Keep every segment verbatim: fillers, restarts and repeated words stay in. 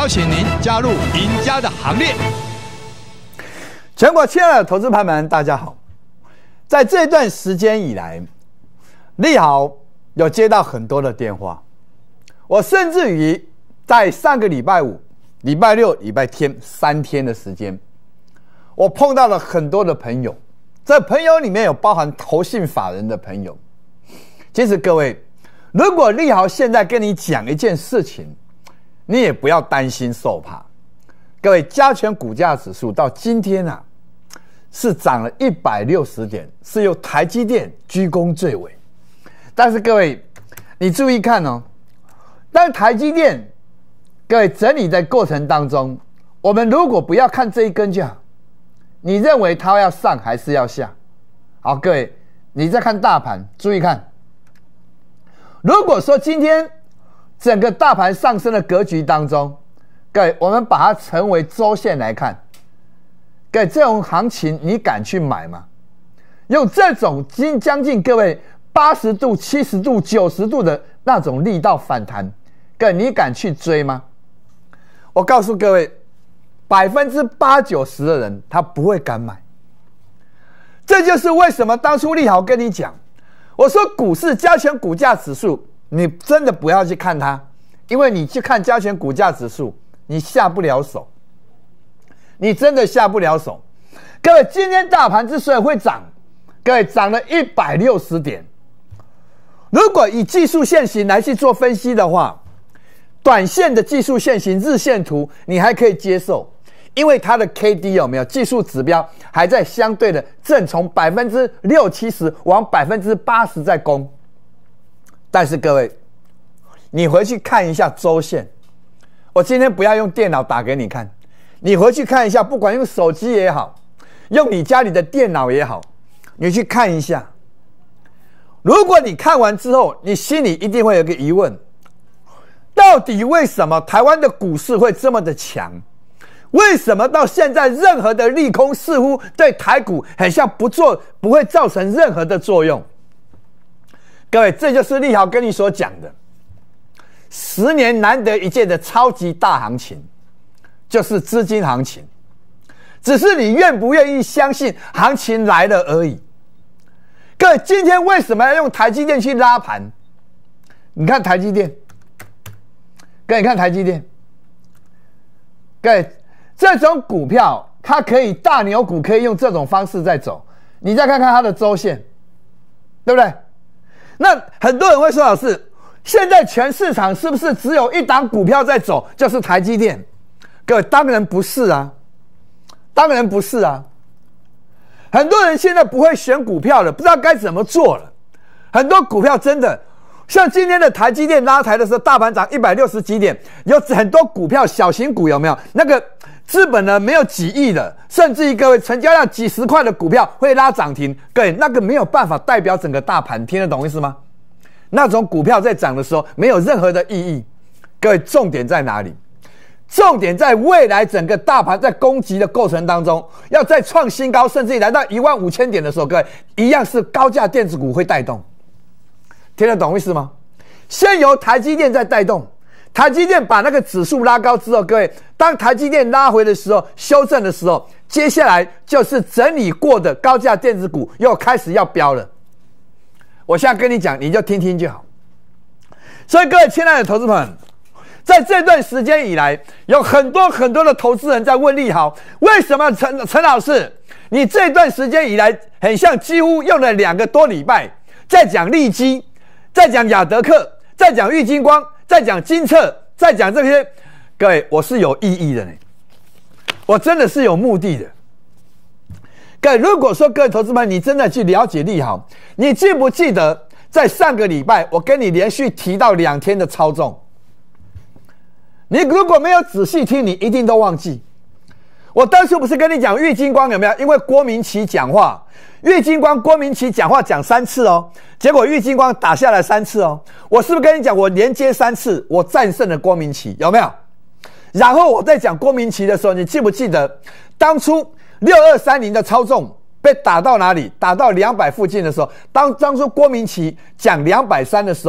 邀请您加入赢家的行列。 全国亲爱的投资朋友们，大家好。在这段时间以来，利好有接到很多的电话，我甚至于在上个礼拜五、礼拜六、礼拜天三天的时间，我碰到了很多的朋友，这朋友里面有包含投信法人的朋友。其实各位，如果利好现在跟你讲一件事情，你也不要担心受怕。各位，加权股价指数到今天啊，是涨了一百六十点，是由台积电居功最伟。但是各位，你注意看哦，当台积电各位整理的过程当中，我们如果不要看这一根就好，你认为它要上还是要下？好，各位，你再看大盘，注意看，如果说今天整个大盘上升的格局当中，各位，我们把它称为周线来看，各位，这种行情你敢去买吗？用这种近将近各位八十度、七十度、九十度的那种力道反弹，各位，你敢去追吗？我告诉各位，百分之八九十的人他不会敢买。这就是为什么当初利好跟你讲，我说股市加权股价指数，你真的不要去看它，因为你去看加权股价指数，你下不了手，你真的下不了手。各位，今天大盘之所以会涨，各位涨了一百六十点。如果以技术线型来去做分析的话，短线的技术线型日线图你还可以接受，因为它的 K D 有没有技术指标还在相对的正从百分之六七十往百分之八十在攻。但是各位，你回去看一下周线，我今天不要用电脑打给你看，你回去看一下，不管用手机也好，用你家里的电脑也好，你去看一下。如果你看完之后，你心里一定会有个疑问，到底为什么台湾的股市会这么的强？为什么到现在任何的利空似乎对台股很像不做，不会造成任何的作用？各位，这就是利好跟你所讲的十年难得一见的超级大行情，就是资金行情，只是你愿不愿意相信行情来了而已。各位，今天为什么要用台积电去拉盘？你看台积电，各位，你看台积电，各位，这种股票它可以大牛股，可以用这种方式在走。你再看看它的周线，对不对？那很多人会说，老师，现在全市场是不是只有一档股票在走，就是台积电？各位，当然不是啊，当然不是啊。很多人现在不会选股票了，不知道该怎么做了。很多股票真的，像今天的台积电拉抬的时候，大盘涨一百六十几点，有很多股票小型股有没有？那个资本呢没有几亿的，甚至于各位成交量几十块的股票会拉涨停，各位，那个没有办法代表整个大盘，听得懂意思吗？那种股票在涨的时候没有任何的意义。各位，重点在哪里？重点在未来整个大盘在攻击的过程当中，要再创新高，甚至于来到一万五千点的时候，各位，一样是高价电子股会带动，听得懂意思吗？先由台积电在带动，台积电把那个指数拉高之后，各位，当台积电拉回的时候，修正的时候，接下来就是整理过的高价电子股又开始要飙了。我现在跟你讲，你就听听就好。所以各位亲爱的投资朋友，在这段时间以来，有很多很多的投资人在问利好，为什么陈陈老师，你这段时间以来很像几乎用了两个多礼拜，在讲利基，在讲亚德克，在讲玉晶光，在讲精测，在讲这些。各位，我是有意义的呢，我真的是有目的的。各位，如果说各位投资们你真的去了解利好，你记不记得在上个礼拜我跟你连续提到两天的超重？你如果没有仔细听，你一定都忘记。我当初不是跟你讲玉晶光有没有？因为郭明錤讲话，玉晶光郭明錤讲话讲三次哦，结果玉晶光打下来三次哦。我是不是跟你讲，我连接三次，我战胜了郭明錤，有没有？然后我在讲郭明錤的时候，你记不记得当初六二三零的超重被打到哪里？打到两百附近的时候，当当初郭明錤讲两百三的时候，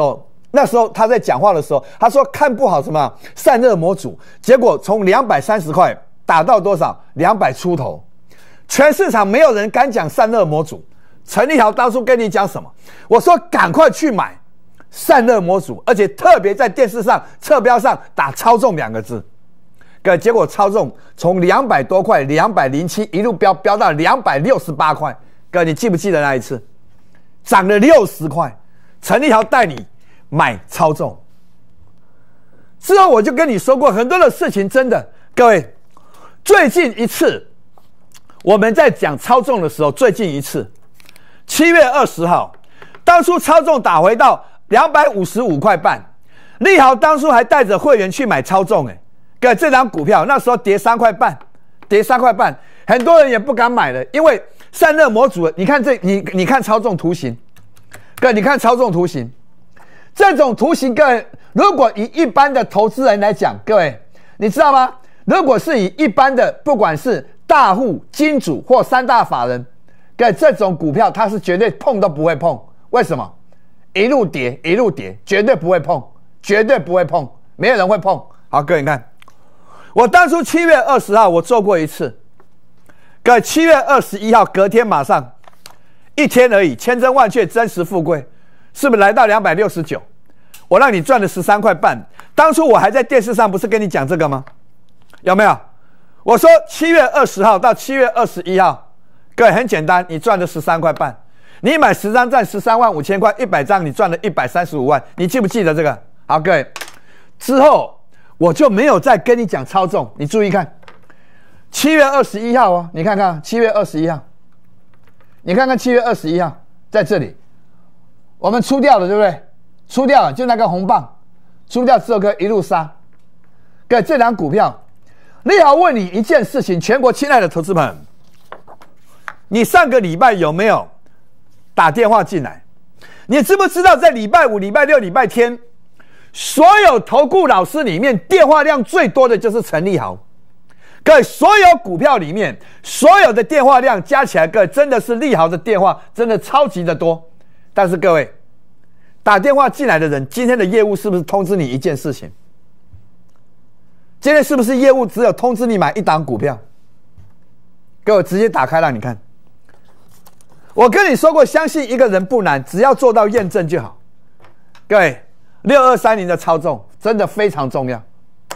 那时候他在讲话的时候，他说看不好什么散热模组，结果从两百三十块打到多少？两百出头，全市场没有人敢讲散热模组。陈立豪当初跟你讲什么？我说赶快去买散热模组，而且特别在电视上侧标上打超重两个字。个结果超重从两百多块、两百零七一路飙飙到两百六十八块。哥，你记不记得那一次？涨了六十块，陈立豪带你买超重。之后我就跟你说过很多的事情，真的，各位，最近一次我们在讲超重的时候，最近一次七月二十号，当初超重打回到两百五十五块半，立豪当初还带着会员去买超重，哎，各位，这张股票那时候跌三块半，跌三块半，很多人也不敢买了，因为散热模组，你看这，你你看超重图形，各位，你看超重图形，这种图形，各位，如果以一般的投资人来讲，各位，你知道吗？如果是以一般的，不管是大户、金主或三大法人，各位，这种股票它是绝对碰都不会碰。为什么？一路跌，一路跌，绝对不会碰，绝对不会碰，没有人会碰。好，各位，你看，我当初七月二十号我做过一次，各位，七月二十一号隔天马上一天而已，千真万确，真实富贵，是不是来到两百六十九？我让你赚了十三块半。当初我还在电视上不是跟你讲这个吗？有没有？我说七月二十号到七月二十一号，各位，很简单，你赚了十三块半，你买十张赚十三万五千块，一百张你赚了一百三十五万，你记不记得这个？好，各位，之后我就没有再跟你讲超重，你注意看，七月二十一号哦，你看看七月二十一号，你看看七月二十一号在这里，我们出掉了，对不对？出掉了，就那个红棒，出掉之后可以一路杀。各位，这档股票，立豪问你一件事情，全国亲爱的投资朋友，你上个礼拜有没有打电话进来？你知不知道在礼拜五、礼拜六、礼拜天，所有投顾老师里面电话量最多的就是陈立豪。各位，所有股票里面所有的电话量加起来，各位真的是立豪的电话真的超级的多。但是各位打电话进来的人，今天的业务是不是通知你一件事情？今天是不是业务只有通知你买一档股票？各位直接打开让你看。我跟你说过，相信一个人不难，只要做到验证就好。各位，六二三零的超重真的非常重要。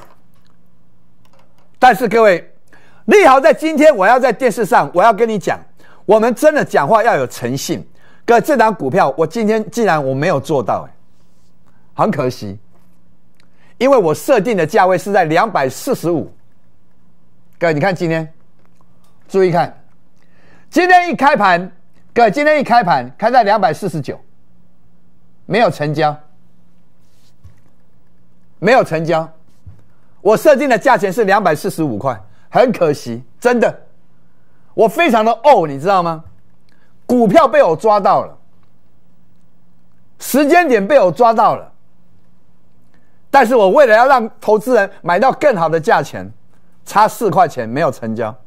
但是各位，立豪在今天我要在电视上，我要跟你讲，我们真的讲话要有诚信。各位，这档股票我今天既然我没有做到，很可惜，因为我设定的价位是在两百四十五。各位，你看今天，注意看，今天一开盘，各位，今天一开盘开在两百四十九，没有成交，没有成交。我设定的价钱是两百四十五块，很可惜，真的，我非常的哦，你知道吗？股票被我抓到了，时间点被我抓到了，但是我为了要让投资人买到更好的价钱，差四块钱没有成交，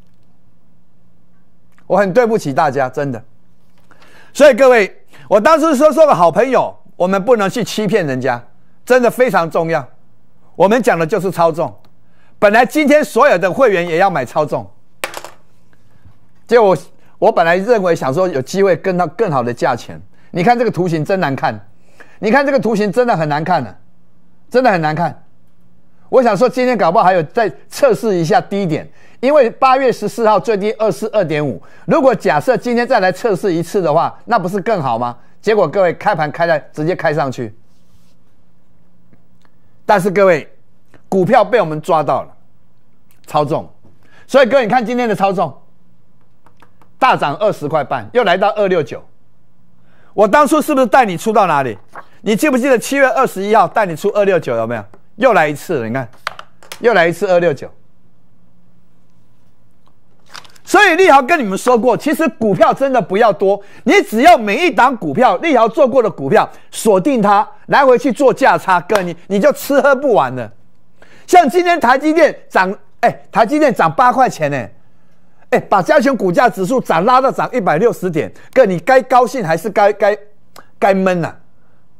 我很对不起大家，真的。所以各位，我当时说说个好朋友，我们不能去欺骗人家，真的非常重要。我们讲的就是超重，本来今天所有的会员也要买超重，结果我我本来认为想说有机会跟到更好的价钱。你看这个图形真难看，你看这个图形真的很难看啊，真的很难看。我想说今天搞不好还有再测试一下低点，因为八月十四号最低二四二点五，如果假设今天再来测试一次的话，那不是更好吗？结果各位开盘开在直接开上去。但是各位，股票被我们抓到了，超重，所以各位你看今天的超重，大涨二十块半，又来到二六九。我当初是不是带你出到哪里？你记不记得七月二十一号带你出二六九有没有？又来一次了，你看，又来一次二六九。所以立豪跟你们说过，其实股票真的不要多，你只要每一档股票，立豪做过的股票，锁定它，来回去做价差，哥你你就吃喝不完了。像今天台积电涨，哎，台积电涨八块钱呢，哎，把加权股价指数涨拉到涨一百六十点，哥你该高兴还是该该该闷啊？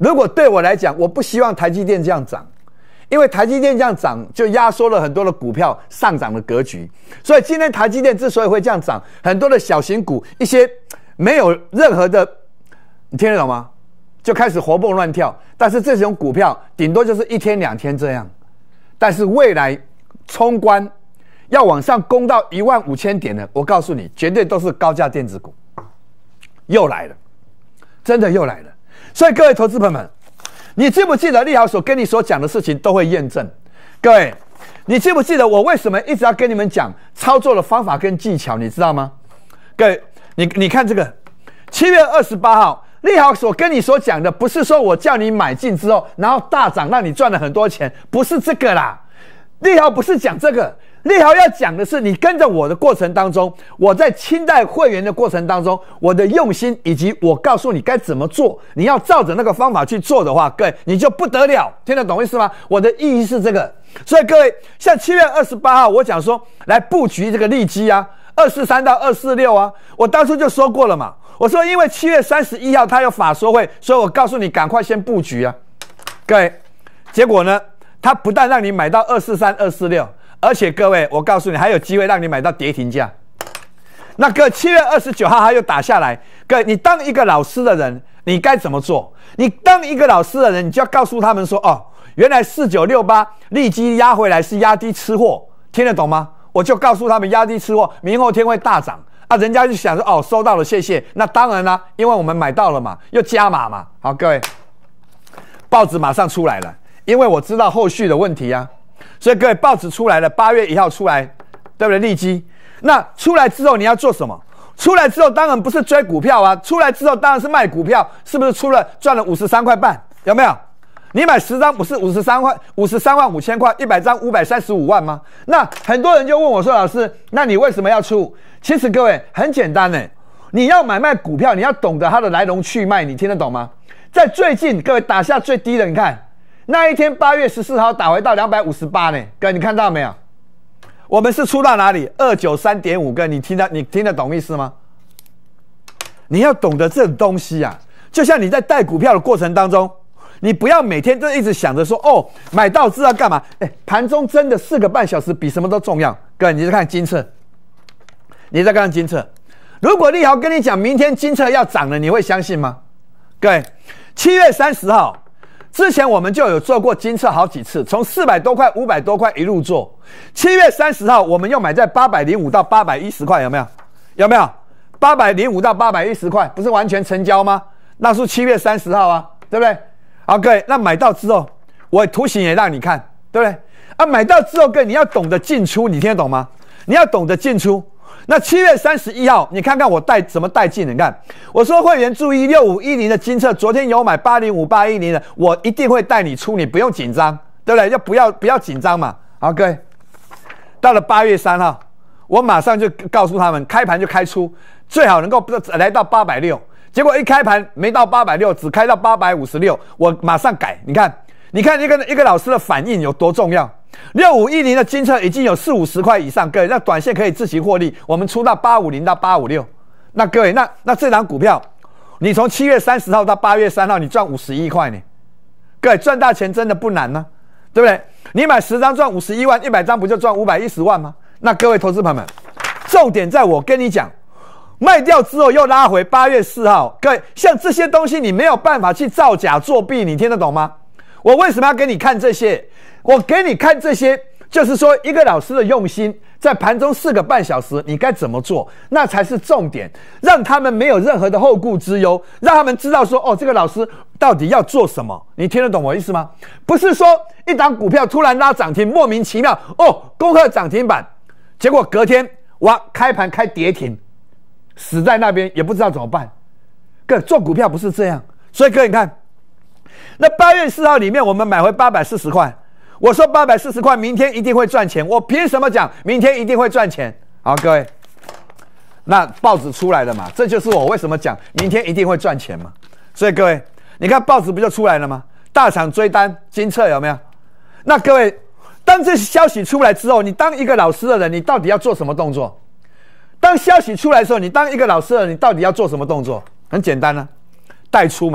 如果对我来讲，我不希望台积电这样涨，因为台积电这样涨就压缩了很多的股票上涨的格局。所以今天台积电之所以会这样涨，很多的小型股一些没有任何的，你听得懂吗？就开始活蹦乱跳。但是这种股票顶多就是一天两天这样，但是未来冲关要往上攻到一万五千点的，我告诉你，绝对都是高价电子股，又来了，真的又来了。所以各位投资朋友们，你记不记得立豪所跟你所讲的事情都会验证？各位，你记不记得我为什么一直要跟你们讲操作的方法跟技巧？你知道吗？各位，你你看这个七月二十八号。立豪所跟你所讲的，不是说我叫你买进之后，然后大涨让你赚了很多钱，不是这个啦。立豪不是讲这个，立豪要讲的是，你跟着我的过程当中，我在清代会员的过程当中，我的用心以及我告诉你该怎么做，你要照着那个方法去做的话，各位你就不得了，听得懂意思吗？我的意义是这个，所以各位，像七月二十八号，我讲说来布局这个利基啊，二四三到二四六啊，我当初就说过了嘛。我说，因为七月三十一号他有法说会，所以我告诉你赶快先布局啊，各位。结果呢，他不但让你买到二四三、二四六，而且各位，我告诉你还有机会让你买到跌停价。那个七月二十九号他又打下来，各位，你当一个老师的人，你该怎么做？你当一个老师的人，你就要告诉他们说，哦，原来四九六八利基压回来是压低吃货，听得懂吗？我就告诉他们压低吃货，明后天会大涨。啊，人家就想说，哦，收到了，谢谢。那当然啦，因为我们买到了嘛，又加码嘛。好，各位，报纸马上出来了，因为我知道后续的问题啊，所以各位，报纸出来了，八月一号出来，对不对？利基，那出来之后你要做什么？出来之后当然不是追股票啊，出来之后当然是卖股票，是不是出了赚了五十三块半？有没有？你买十张不是五十三块，五十三万五千块，一百张五百三十五万吗？那很多人就问我说，老师，那你为什么要出？其实各位很简单呢，你要买卖股票，你要懂得它的来龙去脉，你听得懂吗？在最近，各位打下最低的，你看那一天八月十四号打回到两百五十八呢，各位你看到没有？我们是出到哪里？二九三点五个，你听得你听得懂意思吗？你要懂得这种东西啊，就像你在带股票的过程当中。你不要每天都一直想着说，哦，买到知道干嘛？哎，盘中真的四个半小时比什么都重要。各位，你在看金策，你在看金策。如果立豪跟你讲明天金策要涨了，你会相信吗？各位，七月三十号之前我们就有做过金策好几次，从四百多块、五百多块一路做。七月三十号我们又买在八百零五到八百一十块，有没有？有没有？八百零五到八百一十块，不是完全成交吗？那是七月三十号啊，对不对？好，各位，那买到之后，我图形也让你看，对不对？啊，买到之后，各位你要懂得进出，你听得懂吗？你要懂得进出。那七月三十一号，你看看我带怎么带进？你看，我说会员注意六五一零的金策，昨天有买八零五八一零的，我一定会带你出，你不用紧张，对不对？就不要不要紧张嘛。好，各位，到了八月三号，我马上就告诉他们，开盘就开出，最好能够来到八百六。结果一开盘没到八百六，只开到八百五十六，我马上改。你看，你看一个一个老师的反应有多重要。六五一零的金策已经有四五十块以上，各位，那短线可以自行获利。我们出到八五零到八五六，那各位，那那这档股票，你从七月三十号到八月三号，你赚五十一块呢。各位，赚大钱真的不难呢，对不对？你买十张赚五十一万，一百张不就赚五百一十万吗？那各位投资朋友们，重点在我跟你讲。卖掉之后又拉回八月四号，各位，像这些东西你没有办法去造假作弊，你听得懂吗？我为什么要给你看这些？我给你看这些，就是说一个老师的用心，在盘中四个半小时，你该怎么做，那才是重点，让他们没有任何的后顾之忧，让他们知道说，哦，这个老师到底要做什么，你听得懂我意思吗？不是说一档股票突然拉涨停，莫名其妙，哦，恭贺涨停板，结果隔天哇，开盘开跌停。死在那边也不知道怎么办，各位做股票不是这样，所以各位你看，那八月四号里面我们买回八百四十块，我说八百四十块明天一定会赚钱，我凭什么讲明天一定会赚钱？好，各位，那报纸出来了嘛，这就是我为什么讲明天一定会赚钱嘛。所以各位，你看报纸不就出来了吗？大厂追单，金策有没有？那各位，当这些消息出来之后，你当一个老师的人，你到底要做什么动作？当消息出来的时候，你当一个老师的，你到底要做什么动作？很简单啊，带出嘛。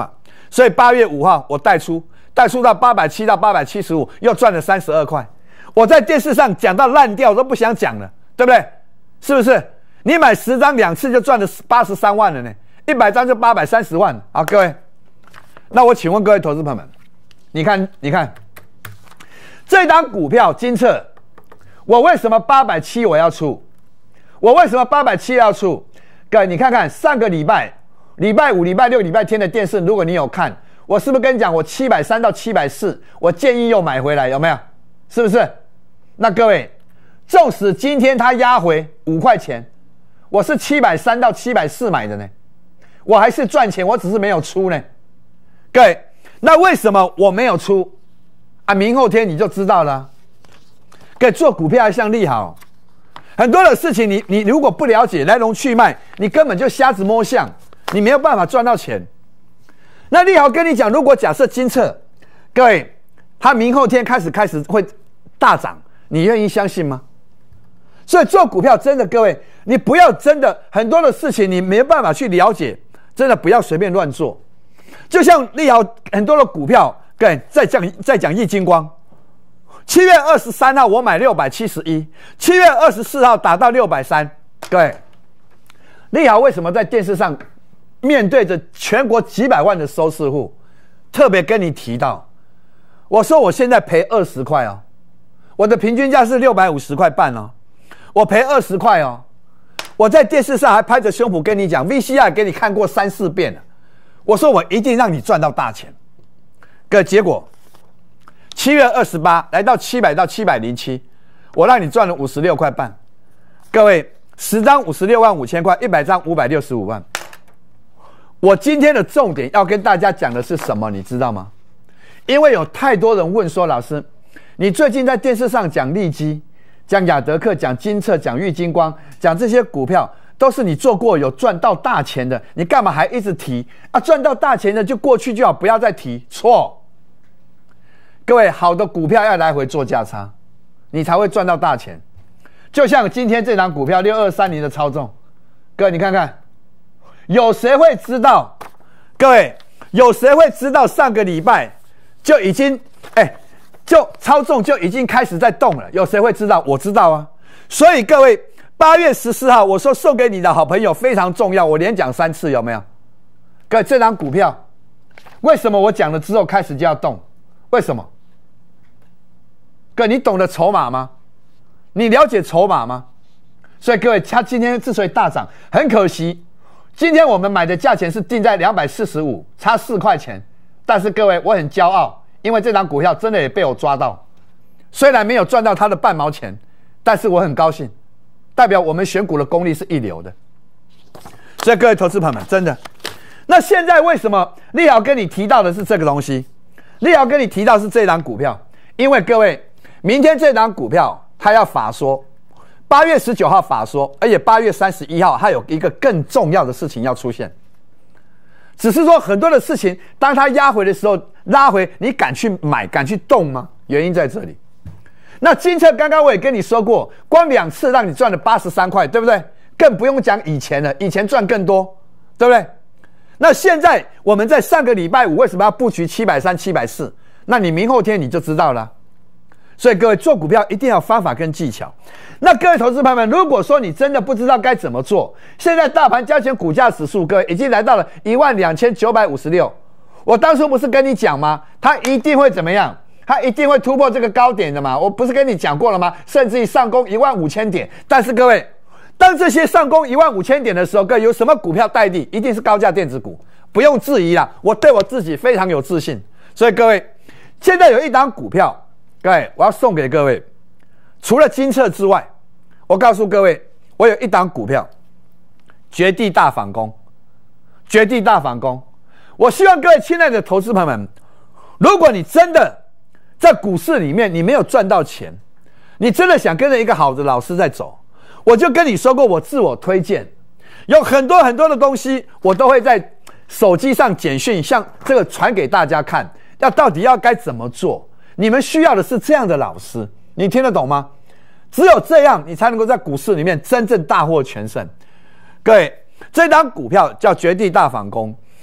所以八月五号我带出，带出到八百七到八百七十五，又赚了三十二块。我在电视上讲到烂掉，我都不想讲了，对不对？是不是？你买十张两次就赚了八十三万了呢，一百张就八百三十万。好，各位，那我请问各位投资朋友们，你看，你看这档股票金策，我为什么八百七我要出？我为什么八百七要出？各位，你看看上个礼拜。礼拜五、礼拜六、礼拜天的电视，如果你有看，我是不是跟你讲，我七百三到七百四，我建议又买回来，有没有？是不是？那各位，纵使今天它压回五块钱，我是七百三到七百四买的呢，我还是赚钱，我只是没有出呢。各位，那为什么我没有出啊？明后天你就知道了。各位，做股票要像利好，很多的事情你你如果不了解来龙去脉，你根本就瞎子摸象。你没有办法赚到钱。那利好跟你讲，如果假设金策，各位，它明后天开始开始会大涨，你愿意相信吗？所以做股票真的，各位，你不要真的很多的事情你没办法去了解，真的不要随便乱做。就像利好很多的股票，各位，再讲再讲易金光，七月二十三号我买六百七十一，七月二十四号打到六百三，各位，利好为什么在电视上？面对着全国几百万的收视户，特别跟你提到，我说我现在赔二十块哦，我的平均价是六百五十块半哦，我赔二十块哦，我在电视上还拍着胸脯跟你讲 ，V C R 给你看过三四遍了，我说我一定让你赚到大钱。个结果，七月二十八来到七百到七百零七，我让你赚了五十六块半。各位，十张五十六万五千块，一百张五百六十五万。我今天的重点要跟大家讲的是什么，你知道吗？因为有太多人问说，老师，你最近在电视上讲利基、讲亚德克、讲金策、讲玉金光、讲这些股票，都是你做过有赚到大钱的，你干嘛还一直提啊？赚到大钱的就过去就好，不要再提。错，各位，好的股票要来回做价差，你才会赚到大钱。就像今天这档股票六二三零的操纵，各位你看看。有谁会知道？各位，有谁会知道上个礼拜就已经哎，就操纵就已经开始在动了？有谁会知道？我知道啊。所以各位，八月十四号我说送给你的好朋友非常重要，我连讲三次，有没有？各位，这张股票为什么我讲了之后开始就要动？为什么？各位，你懂得筹码吗？你了解筹码吗？所以各位，它今天之所以大涨，很可惜。今天我们买的价钱是定在两百四十五，差四块钱。但是各位，我很骄傲，因为这张股票真的也被我抓到。虽然没有赚到它的半毛钱，但是我很高兴，代表我们选股的功力是一流的。所以各位投资朋友们，真的，那现在为什么利好跟你提到的是这个东西？利好跟你提到是这张股票，因为各位，明天这张股票它要法说。八月十九号法说，而且八月三十一号还有一个更重要的事情要出现。只是说很多的事情，当它压回的时候，拉回，你敢去买，敢去动吗？原因在这里。那金策刚刚我也跟你说过，光两次让你赚了八十三块，对不对？更不用讲以前了，以前赚更多，对不对？那现在我们在上个礼拜五为什么要布局七百三、七百四？那你明后天你就知道了。所以各位做股票一定要方法跟技巧。那各位投资朋友们，如果说你真的不知道该怎么做，现在大盘加权股价指数，各位已经来到了一万两千九百五十六。我当初不是跟你讲吗？它一定会怎么样？它一定会突破这个高点的嘛？我不是跟你讲过了吗？甚至于上攻一万五千点。但是各位，当这些上攻一万五千点的时候，各位有什么股票代替？一定是高价电子股，不用质疑啦。我对我自己非常有自信。所以各位，现在有一档股票。各位，我要送给各位，除了金策之外，我告诉各位，我有一档股票，绝地大反攻，绝地大反攻。我希望各位亲爱的投资朋友们，如果你真的在股市里面你没有赚到钱，你真的想跟着一个好的老师在走，我就跟你说过，我自我推荐有很多很多的东西，我都会在手机上简讯，像这个传给大家看，要到底要该怎么做。你们需要的是这样的老师，你听得懂吗？只有这样，你才能够在股市里面真正大获全胜。各位，这档股票叫绝地大反攻，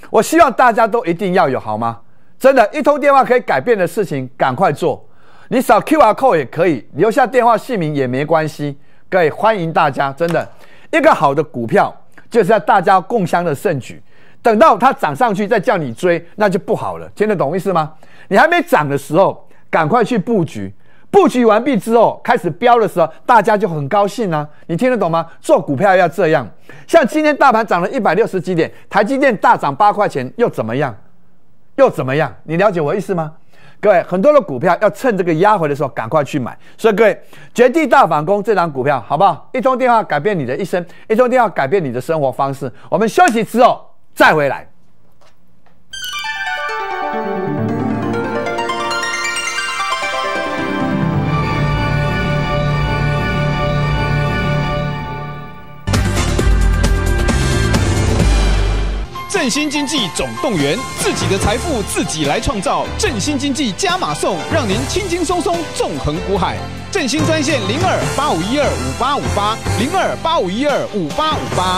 我希望大家都一定要有，好吗？真的，一通电话可以改变的事情，赶快做。你扫 Q R code 也可以，留下电话姓名也没关系。各位，欢迎大家，真的，一个好的股票就是要大家共襄的盛举。等到它涨上去再叫你追，那就不好了。听得懂意思吗？你还没涨的时候，赶快去布局。布局完毕之后，开始飙的时候，大家就很高兴啊！你听得懂吗？做股票要这样。像今天大盘涨了一百六十几点，台积电大涨八块钱，又怎么样？又怎么样？你了解我意思吗？各位，很多的股票要趁这个压回的时候赶快去买。所以各位，绝地大反攻这档股票好不好？一通电话改变你的一生，一通电话改变你的生活方式。我们休息之后再回来。 振兴经济总动员，自己的财富自己来创造。振兴经济加码送，让您轻轻松松纵横股海。振兴专线零二八五一二五八五八零二八五一二五八五八。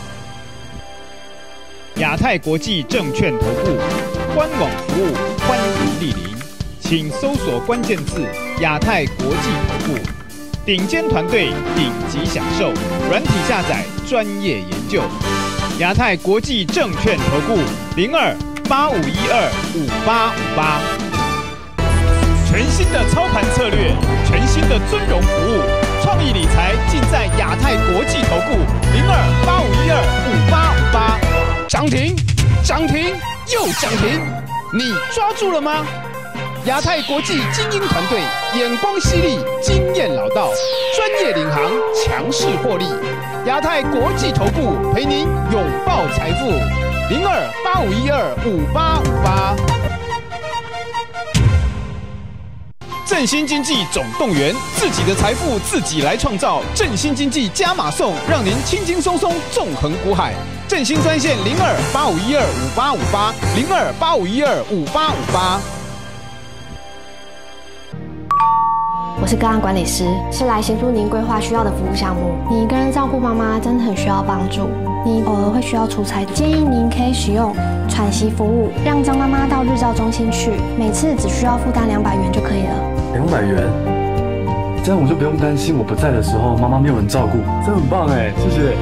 亚太国际证券投顾官网服务欢迎莅临，请搜索关键字亚太国际投顾，顶尖团队，顶级享受，软体下载，专业研究。亚太国际证券投顾零二八五一二五八五八，全新的操盘策略，全新的尊荣服务，创意理财尽在亚太国际投顾零二八五一二五八五八，涨停，涨停又涨停，你抓住了吗？亚太国际精英团队，眼光犀利，经验老道，专业领航，强势获利。亚太国际投顾陪您拥抱财富，零二八五一二五八五八。振兴经济总动员，自己的财富自己来创造。振兴经济加码送，让您轻轻松松纵横股海。振兴专线零二八五一二五八五八零二八五一二五八五八。 我是个案管理师，是来协助您规划需要的服务项目。你一个人照顾妈妈真的很需要帮助，你偶尔会需要出差，建议您可以使用喘息服务，让张妈妈到日照中心去，每次只需要负担两百元就可以了。 两百元，这样我就不用担心我不在的时候妈妈没有人照顾，这很棒哎，谢谢。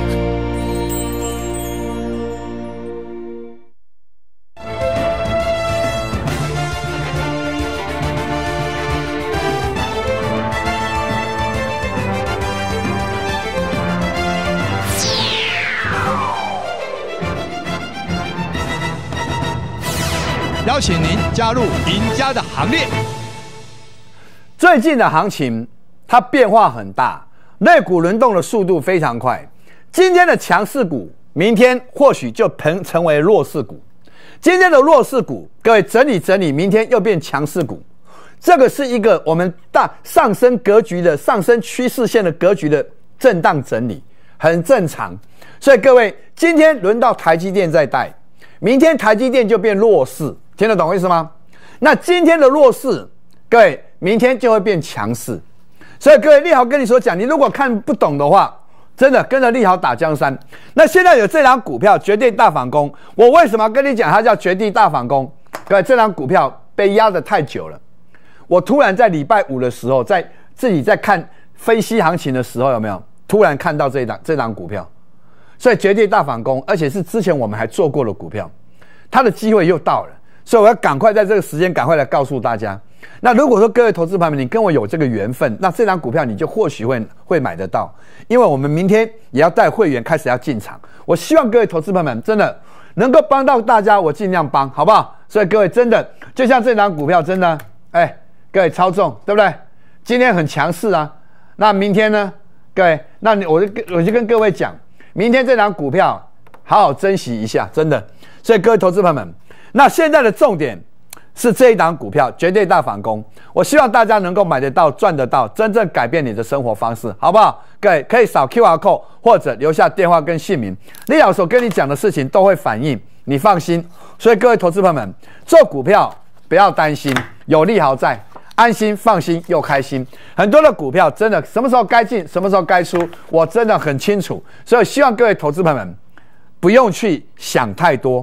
邀请您加入赢家的行列。 最近的行情它变化很大，类股轮动的速度非常快。今天的强势股，明天或许就成成为弱势股。今天的弱势股，各位整理整理，明天又变强势股。这个是一个我们大上升格局的上升趋势线的格局的震荡整理，很正常。所以各位，今天轮到台积电在带，明天台积电就变弱势。听得懂意思吗？那今天的弱势，各位明天就会变强势。所以各位，立豪跟你所讲，你如果看不懂的话，真的跟着立豪打江山。那现在有这档股票绝对大反攻，我为什么跟你讲它叫绝地大反攻？各位，这档股票被压得太久了。我突然在礼拜五的时候，在自己在看分析行情的时候，有没有突然看到这一档这档股票？所以绝对大反攻，而且是之前我们还做过的股票，它的机会又到了。所以我要赶快在这个时间赶快来告诉大家。那如果说各位投资朋友们，你跟我有这个缘分，那这张股票你就或许会会买得到，因为我们明天也要带会员开始要进场。我希望各位投资朋友们真的能够帮到大家，我尽量帮，好不好？所以各位真的就像这张股票，真的，哎，各位操纵对不对？今天很强势啊，那明天呢？各位，那你我就我就跟各位讲，明天这张股票好好珍惜一下，真的。所以各位投资朋友们。那现在的重点是这一档股票绝对大反攻，我希望大家能够买得到、赚得到，真正改变你的生活方式，好不好？各位可以扫 Q R code 或者留下电话跟姓名，李老师跟你讲的事情都会反映，你放心。所以各位投资朋友们，做股票不要担心，有利好在，安心、放心又开心。很多的股票真的什么时候该进，什么时候该出，我真的很清楚。所以希望各位投资朋友们不用去想太多。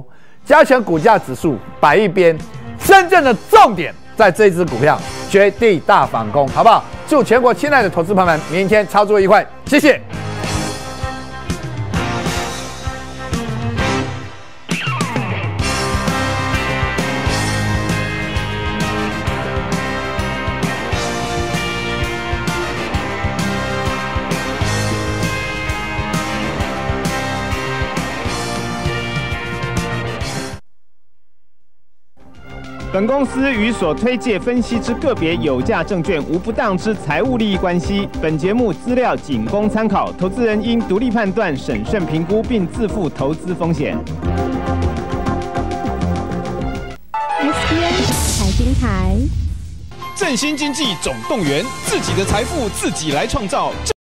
加权股价指数摆一边，真正的重点在这支股票绝地大反攻，好不好？祝全国亲爱的投资朋友们明天操作愉快，谢谢。 本公司与所推介分析之个别有价证券无不当之财务利益关系。本节目资料仅供参考，投资人应独立判断、审慎评估，并自负投资风险。 S B S 财经台， 振兴经济总动员，自己的财富自己来创造。